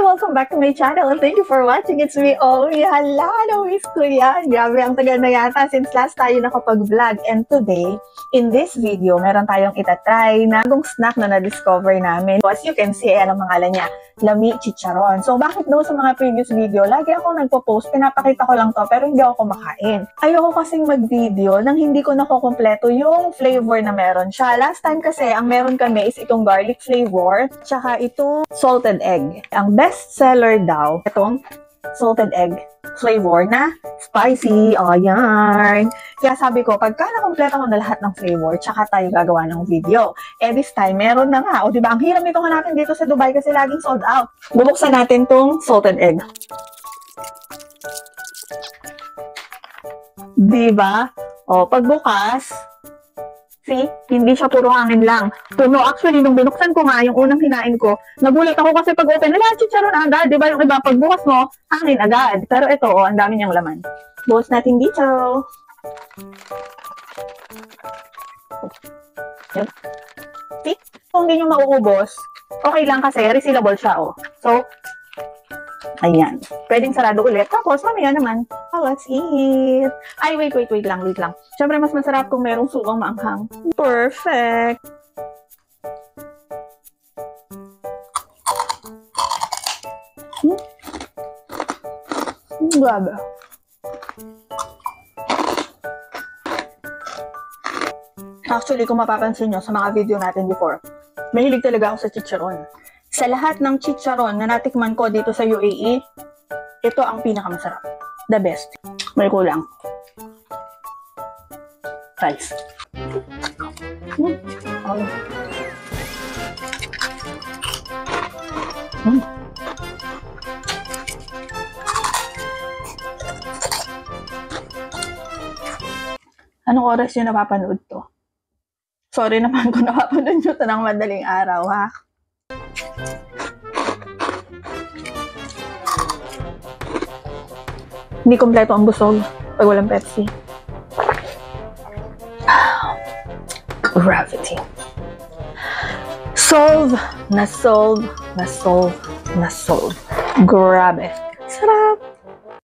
welcome back to my channel. Thank you for watching. It's me, Omi. Hala, na-miss ko yan. Grabe, ang tagal na yata since last tayo nakapag-vlog. And today, in this video, meron tayong itatry na bagong snack na na-discover namin. So, as you can see, ayan ang pangalan niya, Lami Chicharon. So, bakit daw sa mga previous video, lagi ako nagpo-post, pinapakita ko lang to, pero hindi ako kumakain. Ayoko kasing mag-video nang hindi ko nakukumpleto yung flavor na meron siya. Last time kasi, ang meron kami is itong garlic flavor, tsaka itong salted egg. Ang best seller daw, itong salted egg flavor na spicy. O, yan. Kaya sabi ko, pagka nakompleto ko na lahat ng flavor, tsaka tayo gagawa ng video. Eh, this time, meron na nga. O, diba? Ang hirap nitong hanapin dito sa Dubai kasi laging sold out. Bubuksan natin tong salted egg. Diba? O, pagbukas, see, hindi siya puro hangin lang. Puno. Actually, nung binuksan ko nga, yung unang kinain ko, nagulat ako kasi pag open, chicharon agad. Diba yung iba, pagbukas mo, hangin agad. Pero ito, oh, ang dami niyang laman. Bukas natin dito. See? Kung hindi nyo mauubos, okay lang kasi resealable siya, oh. So, ayan. Pwedeng sarado ulit. Tapos, mamaya naman, let's eat. Ay, wait lang. Siyempre, mas masarap kung merong sukang maanghang. Perfect. Grabe. Actually, kung mapapansin nyo sa mga video natin before, mahilig talaga ako sa chicharon. Sa lahat ng chicharon na natikman ko dito sa UAE, ito ang pinakamasarap. The best. May kulang. Rice. Anong oras yun napapanood to? Sorry naman kung napapanood nyo ito ng madaling araw, ha? Hindi kompleto ang busog pag walang Pepsi. Gravity. Solve. Grabe.